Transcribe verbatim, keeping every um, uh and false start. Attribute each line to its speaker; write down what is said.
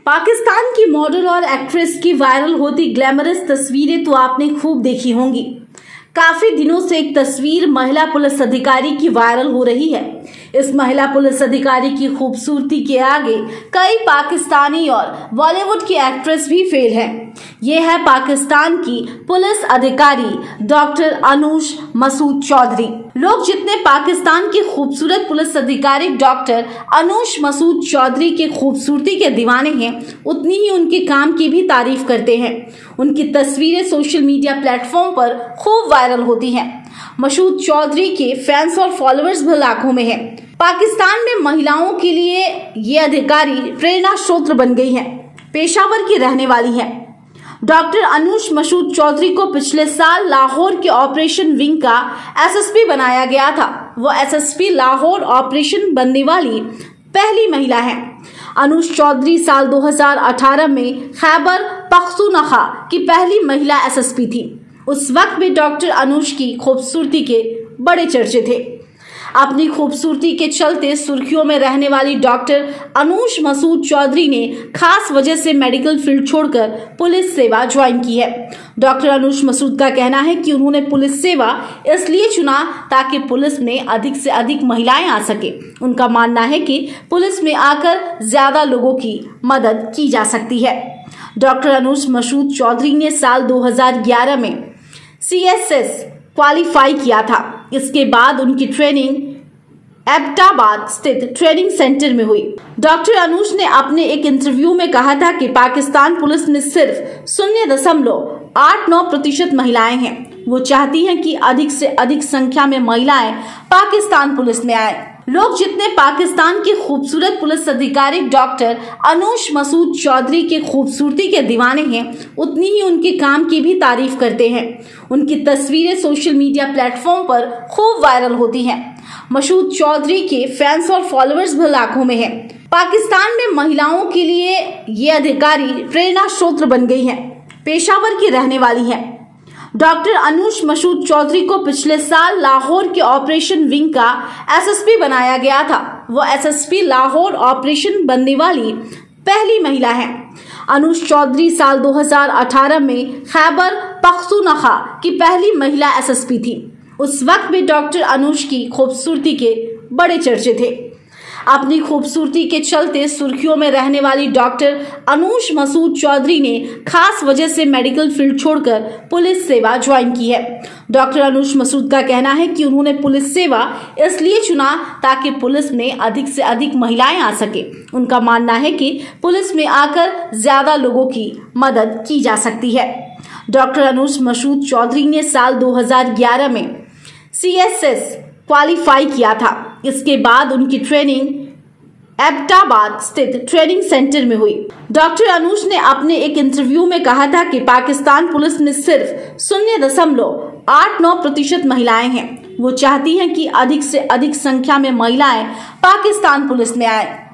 Speaker 1: पाकिस्तान की मॉडल और एक्ट्रेस की वायरल होती ग्लैमरस तस्वीरें तो आपने खूब देखी होंगी। काफी दिनों से एक तस्वीर महिला पुलिस अधिकारी की वायरल हो रही है। इस महिला पुलिस अधिकारी की खूबसूरती के आगे कई पाकिस्तानी और बॉलीवुड की एक्ट्रेस भी फेल हैं। ये है पाकिस्तान की पुलिस अधिकारी डॉक्टर अनूश मसूद चौधरी। लोग जितने पाकिस्तान की खूबसूरत पुलिस अधिकारी डॉक्टर अनूश मसूद चौधरी की खूबसूरती के दीवाने हैं, उतनी ही उनके काम की भी तारीफ करते हैं। उनकी तस्वीरें सोशल मीडिया प्लेटफॉर्म पर खूब वायरल होती हैं। मसूद चौधरी के फैंस और फॉलोअर्स भी लाखों में हैं। पाकिस्तान में महिलाओं के लिए ये अधिकारी प्रेरणा स्रोत बन गई हैं। पेशावर की रहने वाली हैं। डॉक्टर अनूश मसूद चौधरी को पिछले साल लाहौर के ऑपरेशन विंग का एसएसपी बनाया गया था। वो एसएसपी लाहौर ऑपरेशन बनने वाली पहली महिला है। अनूश चौधरी साल दो हज़ार अठारह में खैबर पख्तूनख्वा की पहली महिला एसएसपी थी। उस वक्त भी डॉक्टर अनूश की खूबसूरती के बड़े चर्चे थे। अपनी खूबसूरती के चलते सुर्खियों में रहने वाली डॉक्टर अनूश मसूद चौधरी ने खास वजह से मेडिकल फील्ड छोड़कर पुलिस सेवा ज्वाइन की है। डॉक्टर अनूश मसूद का कहना है कि उन्होंने पुलिस सेवा इसलिए चुना ताकि पुलिस में अधिक से अधिक महिलाएं आ सके। उनका मानना है कि पुलिस में आकर ज्यादा लोगों की मदद की जा सकती है। डॉक्टर अनूश मसूद चौधरी ने साल दो हज़ार ग्यारह में सी एस एस क्वालिफाई किया था। इसके बाद उनकी ट्रेनिंग एबटाबाद स्थित ट्रेनिंग सेंटर में हुई। डॉक्टर अनूश ने अपने एक इंटरव्यू में कहा था कि पाकिस्तान पुलिस में सिर्फ शून्य दशमलव आठ नौ प्रतिशत महिलाएं हैं। वो चाहती हैं कि अधिक से अधिक संख्या में महिलाएं पाकिस्तान पुलिस में आए। लोग जितने पाकिस्तान की खूबसूरत पुलिस अधिकारी डॉक्टर अनूश मसूद चौधरी की खूबसूरती के दीवाने हैं, उतनी ही उनके काम की भी तारीफ करते हैं। उनकी तस्वीरें सोशल मीडिया प्लेटफॉर्म पर खूब वायरल होती हैं। मसूद चौधरी के फैंस और फॉलोअर्स भी लाखों में हैं। पाकिस्तान में महिलाओं के लिए ये अधिकारी प्रेरणा स्रोत बन गई हैं। पेशावर की रहने वाली हैं। डॉक्टर अनूश मसूद चौधरी को पिछले साल लाहौर के ऑपरेशन विंग का एसएसपी बनाया गया था। वो एसएसपी लाहौर ऑपरेशन बनने वाली पहली महिला है। अनूश चौधरी साल दो हज़ार अठारह में खैबर पख्तूनख्वा की पहली महिला एसएसपी थी। उस वक्त भी डॉक्टर अनूश की खूबसूरती के बड़े चर्चे थे। अपनी खूबसूरती के चलते सुर्खियों में रहने वाली डॉक्टर अनूश मसूद चौधरी ने खास वजह से मेडिकल फील्ड छोड़कर पुलिस सेवा ज्वाइन की है। डॉक्टर अनूश मसूद का कहना है कि उन्होंने पुलिस सेवा इसलिए चुना ताकि पुलिस में अधिक से अधिक महिलाएं आ सके। उनका मानना है कि पुलिस में आकर ज्यादा लोगों की मदद की जा सकती है। डॉक्टर अनूश मसूद चौधरी ने साल दो हज़ार ग्यारह में सी एस एस क्वालिफाई किया था। इसके बाद उनकी ट्रेनिंग एबटाबाद स्थित ट्रेनिंग सेंटर में हुई। डॉक्टर अनूश ने अपने एक इंटरव्यू में कहा था कि पाकिस्तान पुलिस में सिर्फ शून्य दशमलव आठ नौ प्रतिशत महिलाएं हैं। वो चाहती हैं कि अधिक से अधिक संख्या में महिलाएं पाकिस्तान पुलिस में आए।